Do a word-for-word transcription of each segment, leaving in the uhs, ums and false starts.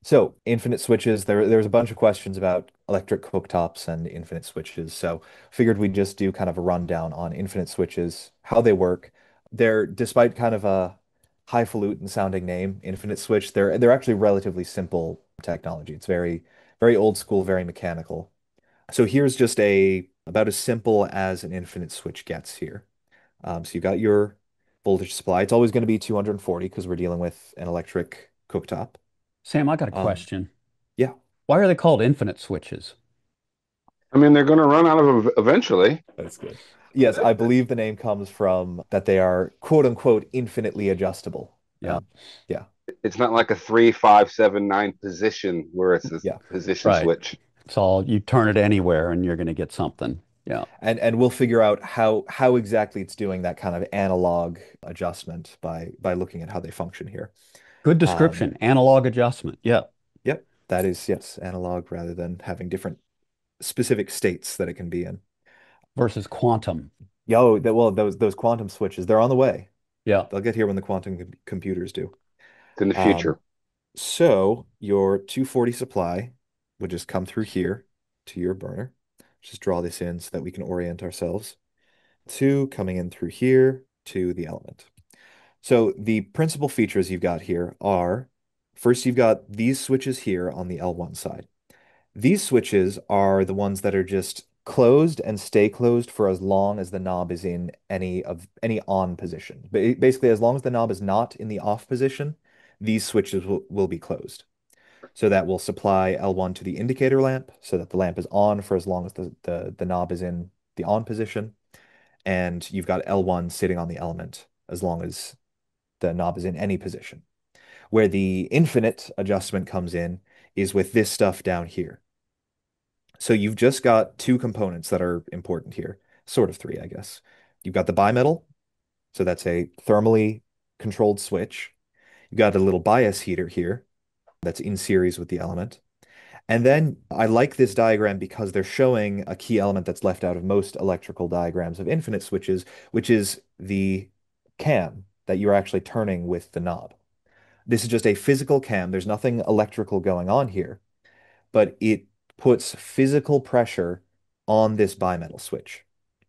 So, infinite switches, there there's a bunch of questions about electric cooktops and infinite switches. So, figured we'd just do kind of a rundown on infinite switches, how they work. They're, despite kind of a highfalutin sounding name, infinite switch, they're they're actually relatively simple technology. It's very very old school, very mechanical. So, here's just a about as simple as an infinite switch gets here. Um, so you've got your voltage supply. It's always going to be two hundred forty because we're dealing with an electric cooktop. Sam, I got a Um, question. yeah. Why are they called infinite switches? I mean, they're going to run out of eventually. That's good. Yes, I believe the name comes from that they are quote unquote infinitely adjustable. Yeah, Um, yeah, It's not like a three, five, seven, nine position where it's a yeah. position right. switch. It's all you turn it anywhere and you're going to get something. Yeah. And and we'll figure out how how exactly it's doing that kind of analog adjustment by by looking at how they function here. Good Um, description. Analog adjustment. Yeah. yep, that is yes, analog rather than having different specific states that it can be in. Versus quantum. Yo, that well, those those quantum switches, they're on the way. Yeah. They'll get here when the quantum com computers do. It's in the Um, future. So your two forty supply would just come through here to your burner. Just draw this in so that we can orient ourselves. Two coming in through here to the element. So the principal features you've got here are, first you've got these switches here on the L one side. These switches are the ones that are just closed and stay closed for as long as the knob is in any of any on position. Ba- Basically, as long as the knob is not in the off position, these switches will, will be closed. So that will supply L one to the indicator lamp so that the lamp is on for as long as the, the, the knob is in the on position. And you've got L one sitting on the element as long as the knob is in any position. Where the infinite adjustment comes in is with this stuff down here. So you've just got two components that are important here, sort of three, I guess. You've got the bimetal, so that's a thermally controlled switch. You've got a little bias heater here that's in series with the element. And then I like this diagram because they're showing a key element that's left out of most electrical diagrams of infinite switches, which is the cam that you're actually turning with the knob. This is just a physical cam. There's nothing electrical going on here, but it puts physical pressure on this bimetal switch.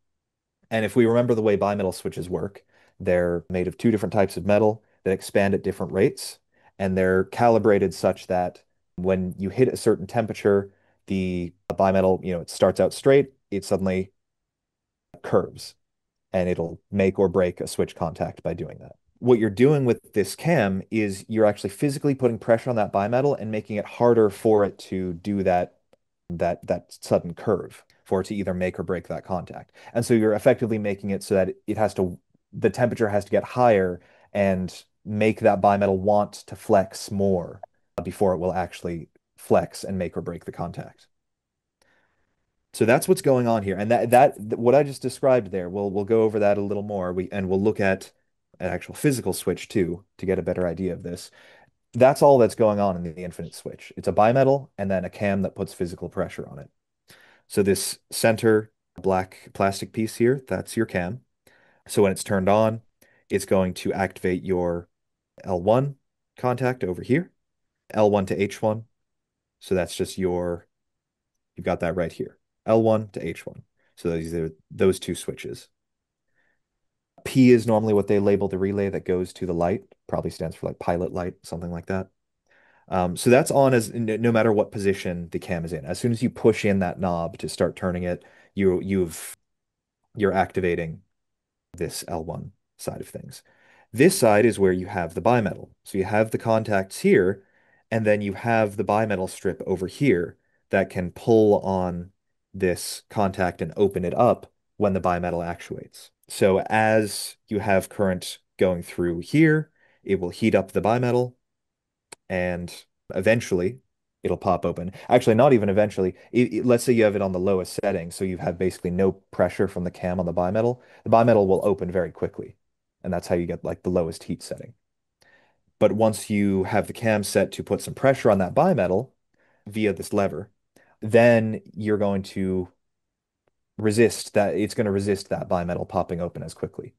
And if we remember the way bimetal switches work, they're made of two different types of metal that expand at different rates, and they're calibrated such that when you hit a certain temperature, the bimetal, you know, it starts out straight, it suddenly curves, and it'll make or break a switch contact by doing that. What you're doing with this cam is you're actually physically putting pressure on that bimetal and making it harder for it to do that that that sudden curve for it to either make or break that contact. And so you're effectively making it so that it has to the temperature has to get higher and make that bimetal want to flex more before it will actually flex and make or break the contact. So that's what's going on here. And that that what I just described there, we'll we'll go over that a little more. We and we'll look at an actual physical switch too to get a better idea of this. That's all that's going on in the infinite switch. It's a bimetal and then a cam that puts physical pressure on it. So this center black plastic piece here, that's your cam. So when it's turned on, it's going to activate your L one contact over here, L one to H one. So that's just your, you've got that right here, L one to H one. So those are those two switches. P is normally what they label the relay that goes to the light, probably stands for like pilot light, something like that. Um, so that's on as no, no matter what position the cam is in. As soon as you push in that knob to start turning it, you you've you're activating this L one side of things. This side is where you have the bimetal. So you have the contacts here, and then you have the bimetal strip over here that can pull on this contact and open it up when the bimetal actuates. So as you have current going through here, it will heat up the bimetal and eventually it'll pop open. Actually, not even eventually. It, it- let's say you have it on the lowest setting, so you have basically no pressure from the cam on the bimetal. The bimetal will open very quickly, and that's how you get like the lowest heat setting. But once you have the cam set to put some pressure on that bimetal via this lever, then you're going to resist that. It's going to resist that bimetal popping open as quickly.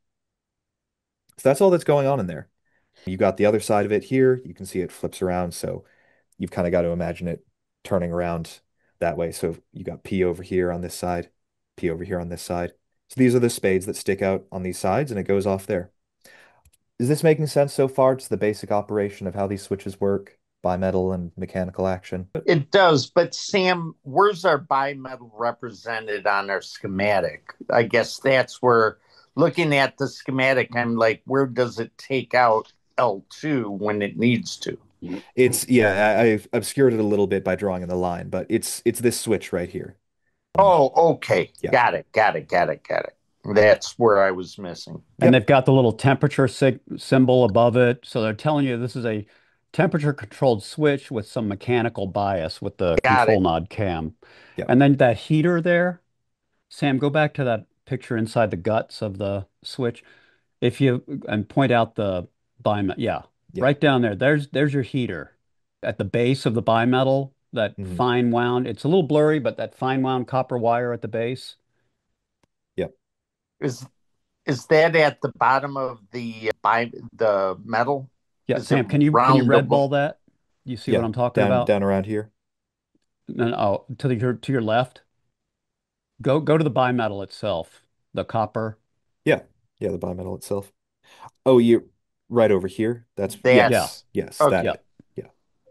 So that's all that's going on in there. You got the other side of it here. You can see it flips around. So you've kind of got to imagine it turning around that way. So you got P over here on this side, P over here on this side. So these are the spades that stick out on these sides, and it goes off there. Is this making sense so far? It's the basic operation of how these switches work, bimetal and mechanical action. It does, but Sam, where's our bimetal represented on our schematic? I guess that's where, looking at the schematic, I'm like, where does it take out L two when it needs to? It's yeah, I, I've obscured it a little bit by drawing in the line, but it's it's this switch right here. Oh, okay. Yeah. Got it. Got it. Got it. Got it. That's where I was missing. And Yep. they've got the little temperature sig symbol above it. So they're telling you this is a temperature controlled switch with some mechanical bias with the Got control it. nod cam. Yep. And then that heater there, Sam, go back to that picture inside the guts of the switch. If you and point out the bimetal, yeah, Yeah. right down there. There's there's your heater at the base of the bimetal, that Mhm. fine wound. It's a little blurry, but that fine wound copper wire at the base. Yep. Is is that at the bottom of the by the metal? Yeah, Is it Sam, can you can you red roundable? ball that? You see what Yeah. I'm talking Down about? down around here. No, no, oh, to the, your to your left. Go go to the bimetal itself, the copper. Yeah. Yeah, the bimetal itself. Oh, you right over here. That's Yeah, That's yes. Yes, okay. yeah. that. Yeah.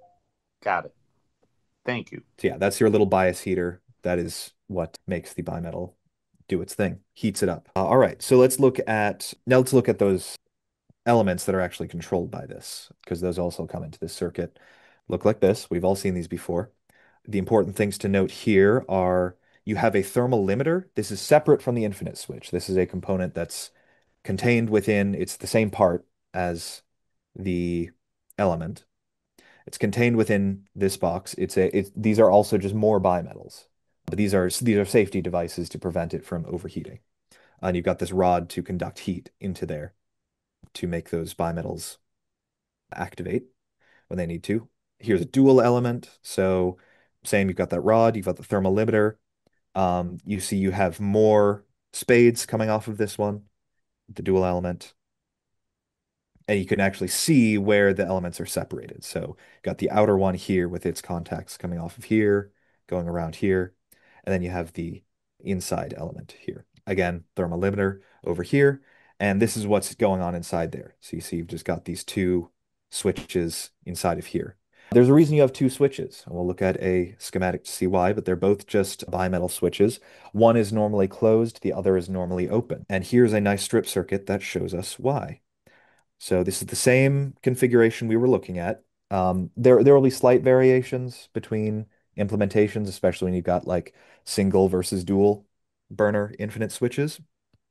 Got it. Thank you. So yeah, that's your little bias heater. That is what makes the bimetal do its thing, heats it up. Uh, all right, so let's look at now let's look at those elements that are actually controlled by this, because those also come into this circuit. Look like this. We've all seen these before. The important things to note here are you have a thermal limiter. This is separate from the infinite switch. This is a component that's contained within, it's the same part as the element. It's contained within this box. It's a it's these are also just more bimetals. But these are these are safety devices to prevent it from overheating. And you've got this rod to conduct heat into there to make those bimetals activate when they need to. Here's a dual element. So same, you've got that rod, you've got the thermal limiter. Um, you see you have more spades coming off of this one, the dual element. And you can actually see where the elements are separated. So you've got the outer one here with its contacts coming off of here, going around here. And then you have the inside element here. Again, thermal limiter over here. And this is what's going on inside there. So you see you've just got these two switches inside of here. There's a reason you have two switches. And we'll look at a schematic to see why, but they're both just bimetal switches. One is normally closed, the other is normally open. And here's a nice strip circuit that shows us why. So this is the same configuration we were looking at. Um, there, there will be slight variations between implementations, especially when you've got like single versus dual burner infinite switches.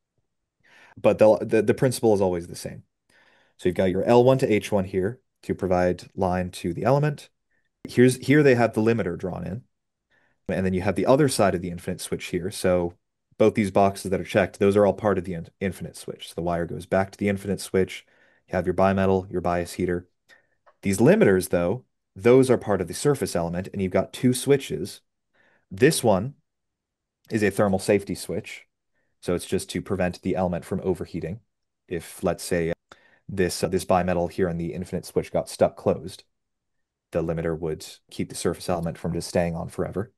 But the, the, the principle is always the same. So you've got your L one to H one here to provide line to the element. Here's here they have the limiter drawn in. And then you have the other side of the infinite switch here. So both these boxes that are checked, those are all part of the in infinite switch. So the wire goes back to the infinite switch. You have your bimetal, your bias heater. These limiters, though, those are part of the surface element, and you've got two switches. This one is a thermal safety switch. So it's just to prevent the element from overheating. If, let's say, this, uh, this bimetal here in the infinite switch got stuck closed, the limiter would keep the surface element from just staying on forever.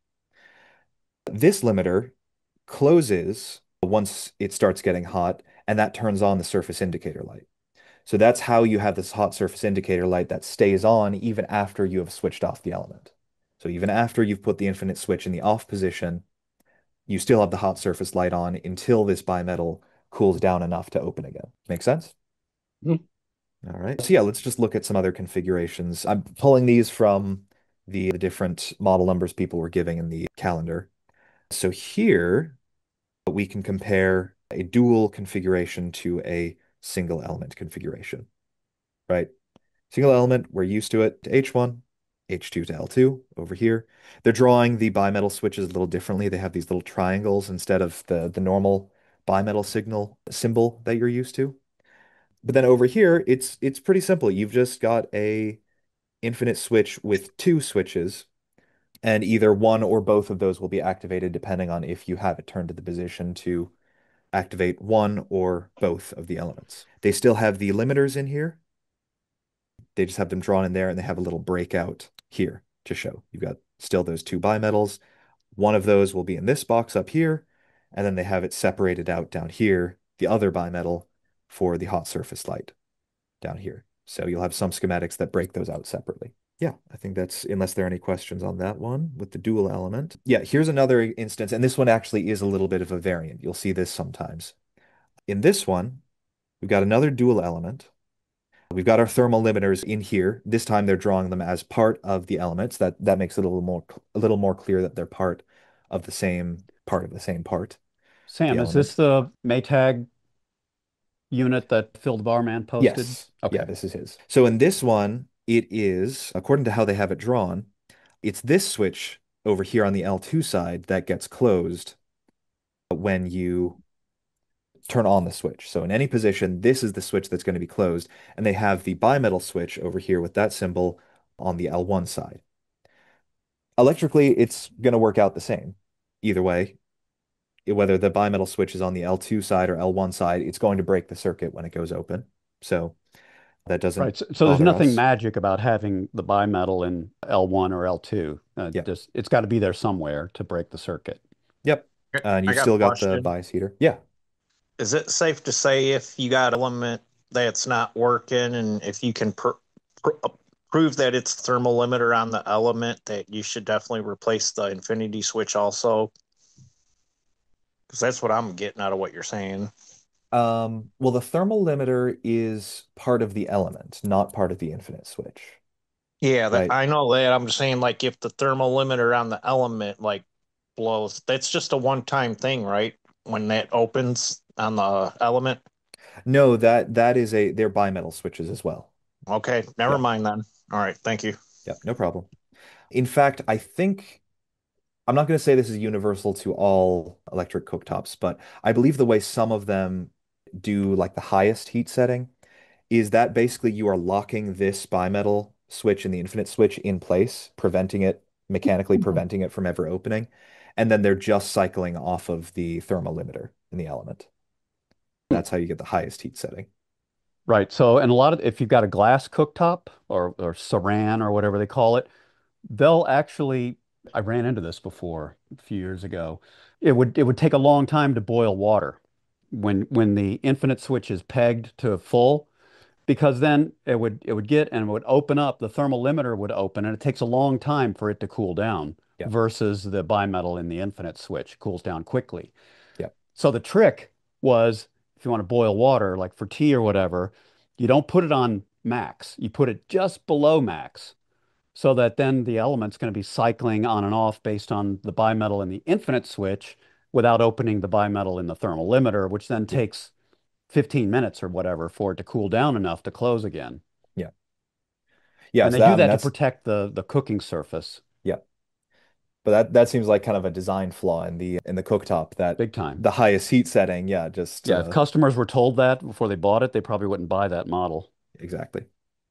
This limiter closes once it starts getting hot, and that turns on the surface indicator light. So that's how you have this hot surface indicator light that stays on even after you have switched off the element. So even after you've put the infinite switch in the off position, you still have the hot surface light on until this bimetal cools down enough to open again. Make sense? Mhm. All right. So yeah, let's just look at some other configurations. I'm pulling these from the, the different model numbers people were giving in the calendar. So here we can compare a dual configuration to a single element configuration, right? Single element, we're used to it to H one, H two to L two over here. They're drawing the bimetal switches a little differently. They have these little triangles instead of the, the normal bimetal signal symbol that you're used to. But then over here, it's it's pretty simple. You've just got a infinite switch with two switches, and either one or both of those will be activated depending on if you have it turned to the position to activate one or both of the elements. They still have the limiters in here. They just have them drawn in there and they have a little breakout here. to show. You've got still those two bimetals. One of those will be in this box up here, and then they have it separated out down here, the other bimetal for the hot surface light down here. So you'll have some schematics that break those out separately. Yeah, I think that's, unless there are any questions on that one with the dual element. Yeah, here's another instance, and this one actually is a little bit of a variant. You'll see this sometimes. In this one, we've got another dual element. We've got our thermal limiters in here. This time they're drawing them as part of the elements. That that makes it a little more a little more clear that they're part of the same part of the same part, the Sam, is this element. the Maytag unit that Phil the barman posted? Yes. Yeah, Okay. this is his. So in this one, it is, according to how they have it drawn, it's this switch over here on the L two side that gets closed when you turn on the switch. So in any position, this is the switch that's going to be closed. And they have the bimetal switch over here with that symbol on the L one side. Electrically, it's going to work out the same. Either way, whether the bimetal switch is on the L two side or L one side, it's going to break the circuit when it goes open. So that doesn't Right. So, so there's bother nothing us. magic about having the bimetal in L one or L two. Uh, Yeah. just it's got to be there somewhere to break the circuit. Yep. Uh, and I you've got a still got the question. bias heater. Yeah. Is it safe to say if you got an element that's not working and if you can pr pr prove that it's thermal limiter on the element that you should definitely replace the infinity switch also? Because that's what I'm getting out of what you're saying. Um, well, the thermal limiter is part of the element, not part of the infinite switch, Yeah, that, right? I know that. I'm just saying, like, if the thermal limiter on the element like blows, that's just a one-time thing, right? When that opens on the element. No, that that is a they're bimetal switches as well. Okay, never Yeah. mind then. All right, thank you. Yeah, no problem. In fact, I think I'm not going to say this is universal to all electric cooktops, but I believe the way some of them do like the highest heat setting is that basically you are locking this bimetal switch and the infinite switch in place, preventing it, mechanically preventing it from ever opening. And then they're just cycling off of the thermal limiter in the element. That's how you get the highest heat setting. Right. So, and a lot of if you've got a glass cooktop or or saran or whatever they call it, they'll actually, I ran into this before a few years ago. It would it would take a long time to boil water when when the infinite switch is pegged to full, because then it would it would get and it would open up, the thermal limiter would open, and it takes a long time for it to cool down Yeah. versus the bimetal in the infinite switch cools down quickly. Yeah. So the trick was, if you want to boil water, like for tea or whatever, you don't put it on max. You put it just below max so that then the element's going to be cycling on and off based on the bimetal in the infinite switch without opening the bimetal in the thermal limiter, which then Yeah. takes fifteen minutes or whatever for it to cool down enough to close again. Yeah. Yeah. And So they that, do I mean, that to that's, protect the the cooking surface yeah. But that, that seems like kind of a design flaw in the, in the cooktop that big time. the highest heat setting. Yeah. Just, Yeah, if uh, customers were told that before they bought it, they probably wouldn't buy that model. exactly.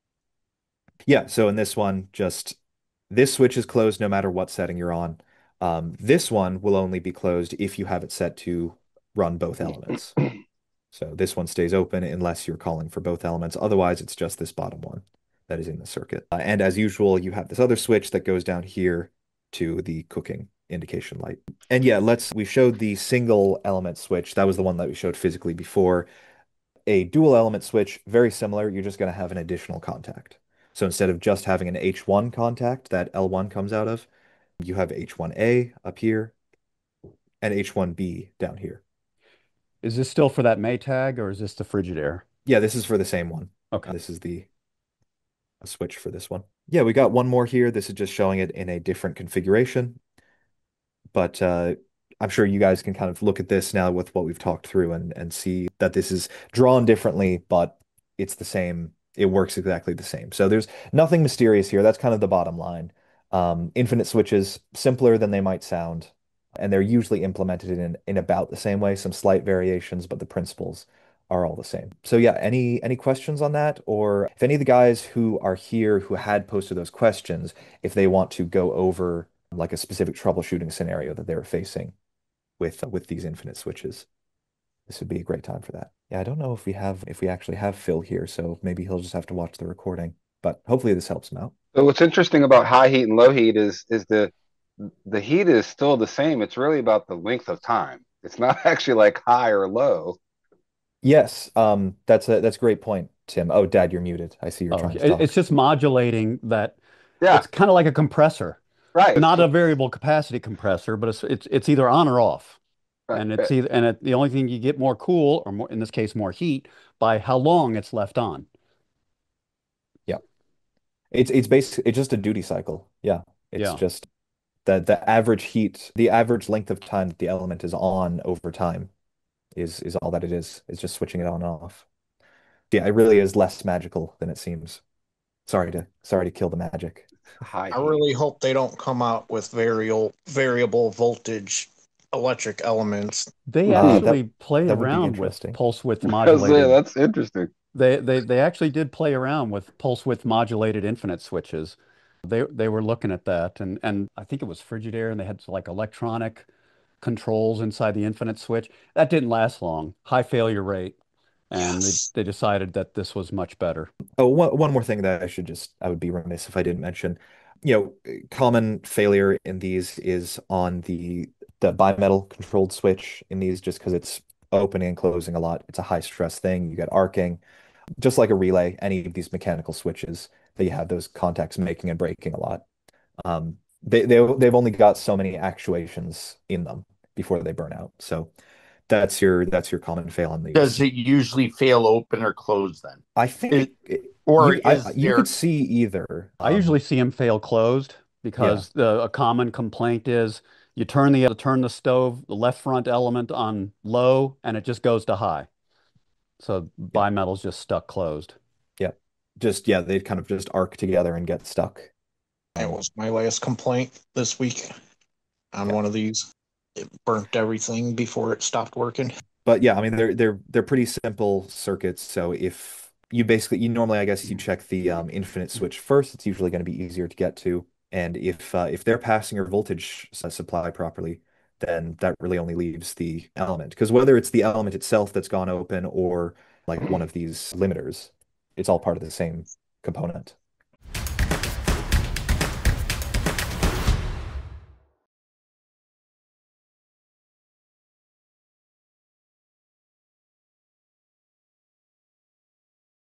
Yeah. So in this one, just this switch is closed no matter what setting you're on. Um, this one will only be closed if you have it set to run both elements. So this one stays open unless you're calling for both elements. Otherwise, it's just this bottom one that is in the circuit. Uh, and as usual, you have this other switch that goes down here to the cooking indication light. And yeah, let's, we showed the single element switch. That was the one that we showed physically before. A dual element switch, very similar. You're just going to have an additional contact. So instead of just having an H one contact that L one comes out of, you have H one A up here and H one B down here. Is this still for that Maytag or is this the Frigidaire? Yeah, this is for the same one. Okay. This is the a switch for this one. Yeah, we got one more here. This is just showing it in a different configuration. But uh, I'm sure you guys can kind of look at this now with what we've talked through and, and see that this is drawn differently, but it's the same. It works exactly the same. So there's nothing mysterious here. That's kind of the bottom line. Um, infinite switches, simpler than they might sound, and they're usually implemented in, in about the same way, some slight variations, but the principles are all the same. So yeah, any any questions on that? Or if any of the guys who are here who had posted those questions, if they want to go over like a specific troubleshooting scenario that they were facing with with these infinite switches, this would be a great time for that. Yeah, I don't know if we have if we actually have Phil here, so maybe he'll just have to watch the recording. But hopefully this helps them out. So what's interesting about high heat and low heat is is the the heat is still the same. It's really about the length of time. It's not actually like high or low. Yes, um, that's a that's a great point, Tim. Oh, Dad, you're muted. I see you're Oh, trying to it- it's talk. just modulating that. It's Yeah, kind of like a compressor, right. It's not a variable capacity compressor, but it's it's it's either on or off. right, And it's right. either and it, the only thing you get more cool, or more in this case more heat, by how long it's left on. Yeah. It's it's basically it's just a duty cycle. Yeah. It's Yeah. just the the average heat, the average length of time that the element is on over time is is all that it is. It's just switching it on and off. Yeah, it really is less magical than it seems. Sorry to sorry to kill the magic. High I heat. really hope they don't come out with variable variable voltage electric elements. They Uh, Hmm. that actually play that would be around with interesting. pulse width That's, yeah, modulated. that's interesting. They they they actually did play around with pulse width modulated infinite switches. They they were looking at that, and and I think it was Frigidaire, and they had like electronic controls inside the infinite switch. That didn't last long. High failure rate, and they Yes. they decided that this was much better. Oh, one, one more thing that I should just, I would be remiss if I didn't mention. You know, common failure in these is on the the bimetal controlled switch in these just because it's opening and closing a lot. It's a high stress thing. You get arcing. Just like a relay, any of these mechanical switches, they have those contacts making and breaking a lot. Um, they, they they've only got so many actuations in them before they burn out. So that's your that's your common fail on Does these. it usually fail open or close then? I think It, it, it or you I is you could there, see either. I usually Um, see them fail closed yeah, because the a common complaint is you turn the turn the stove, the left front element on low, and it just goes to high. So yeah, bimetal's just stuck closed. yeah. Just yeah, they kind of just arc together and get stuck. That Um, was my last complaint this week on yeah. one of these. It burnt everything before it stopped working. But yeah, I mean they're they're they're pretty simple circuits. So if you basically you normally I guess you check the um, infinite switch first, it's usually going to be easier to get to. And if uh, if they're passing your voltage s- supply properly, then that really only leaves the element. Because whether it's the element itself that's gone open or like one of these limiters, it's all part of the same component.